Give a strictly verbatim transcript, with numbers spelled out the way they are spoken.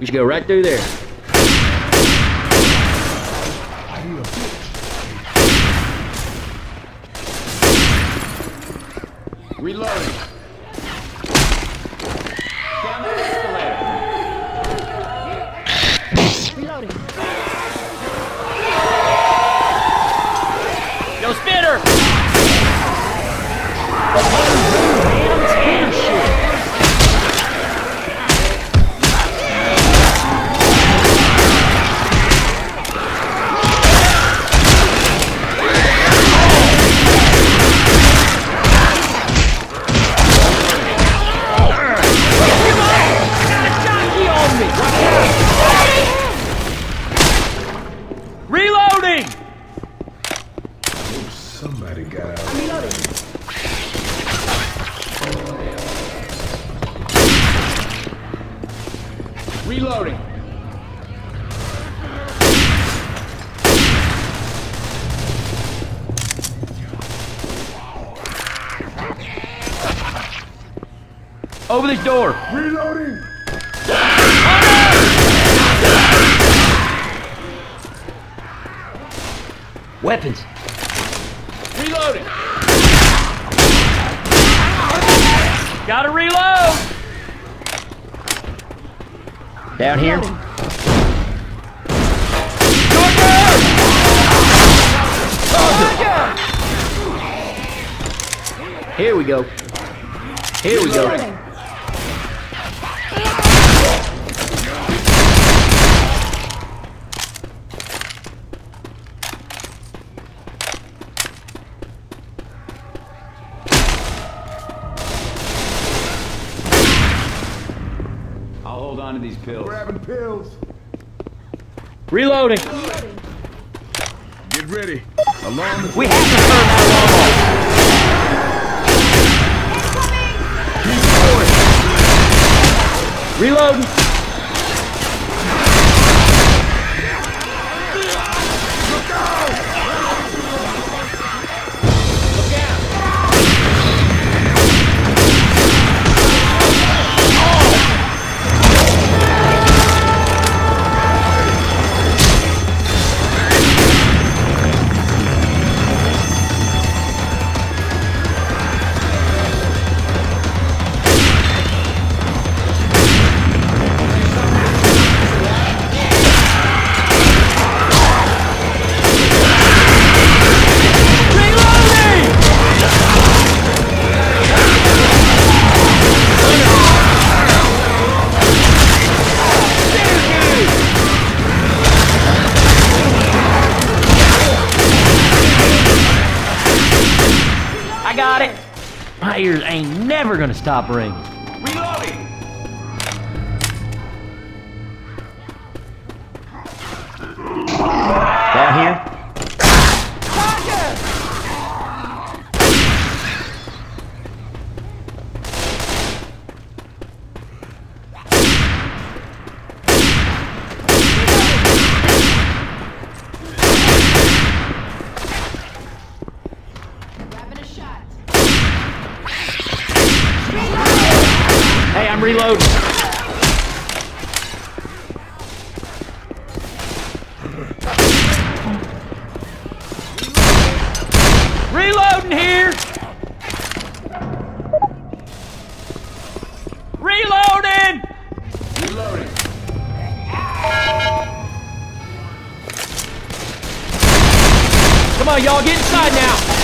Just go right through there. Reloading. Down the escalator. Reloading. Yo, Spitter! Reloading! Oh, somebody got out. Reloading. Reloading. Over this door. Reloading. Weapons. Reloading. Gotta reload. Down here. Here we go. Here we go. Reloading. I'll hold on to these pills. Grabbing pills. Reloading. Get ready. Alarm is... We have to turn that alarm off. Reloading. I got it. My ears ain't never gonna stop ringing. Reloading. Down here. Grabbing a shot. Hey, I'm reloading. Reloading here. Reloading. Reloading. Come on, y'all, get inside now.